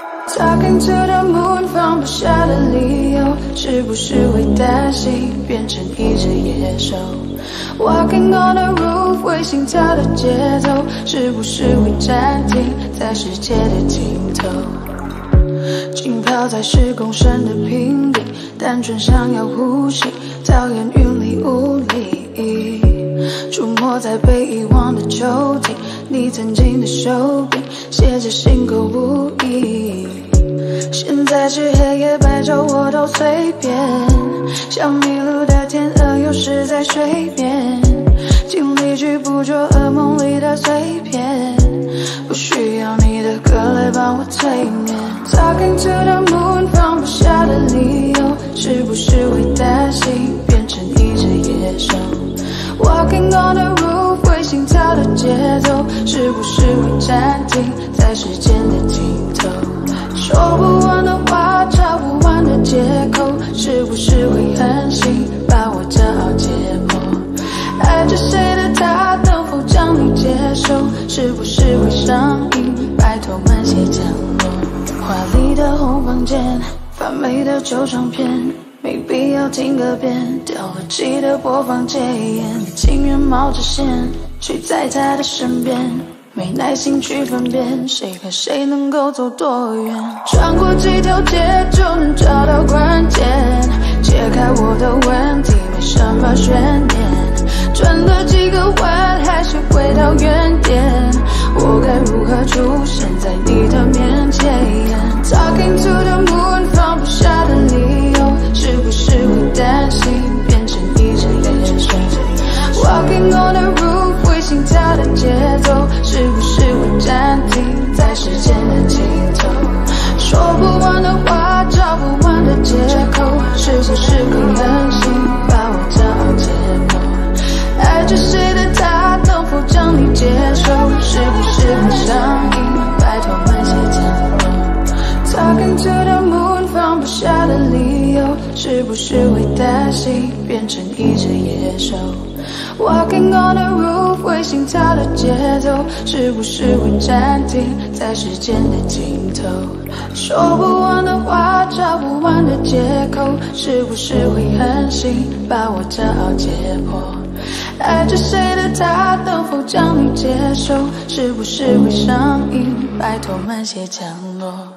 Talking to the moon， 放不下的理由，是不是会担心变成一只野兽 ？Walking on the roof， 为心跳的节奏，是不是会暂停在世界的尽头？浸泡在10公升的瓶里，单纯想要呼吸，讨厌云里雾里，出没在被遗忘的抽屉，你曾经的手笔，写着心口不一。现在是黑夜白昼我都随便，像迷路的天鹅游失在水面，尽力去捕捉噩梦里的碎片，不需要你的歌来帮我催眠。Talking to the moon， 放不下的理由，是不是会担心变成一只野兽 ？Walking on the roof， 为心跳的节奏，是不是会暂停在时间的尽头？说不完的话，找不完的借口，是不是会狠心把我骄傲解剖？爱着谁的他，能否将你接受？是不是会上瘾？拜托慢些降落。华丽的红房间，发霉的旧唱片，没必要听个遍，掉了漆的播放键，情愿冒着险睡在他的身边。没耐心去分辨谁和谁能够走多远，穿过几条街就能找到关键，解开我的问题没什么悬念，转了几个弯还是回到原点，我该如何出现在你的面前 Talking to the moon， 放不下的理由，是不是会担心变成一只野兽 Walking on the roof， 为心跳的节奏，是不是会暂停在时间的尽头？说不完的话，找不完的借口，是不是会狠心把我骄傲解剖？爱着谁的他，能否将你接受？是不是会上瘾？拜托慢些降落。Talking to the moon， 放不下的理由，是不是会担心变成一只野兽？Walking on the roof， 为心跳的节奏，是不是会暂停在时间的尽头？说不完的话，找不完的借口，是不是会狠心把我骄傲解剖？爱着谁的他，能否将你接受？是不是会上瘾？拜托慢些降落。